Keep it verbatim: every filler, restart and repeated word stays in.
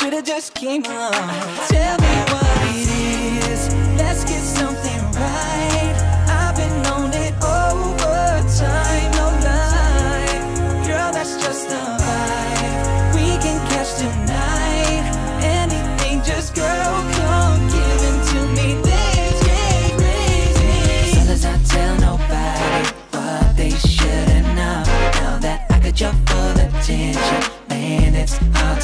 should've just came along. Tell me what it is, let's get something right. I've been on it over time, no lie. Girl, that's just a vibe we can catch tonight. Anything, just girl, come give it to me. Things get crazy. So let's not tell nobody what they shouldn't know. Now that I got your full attention, man, it's hard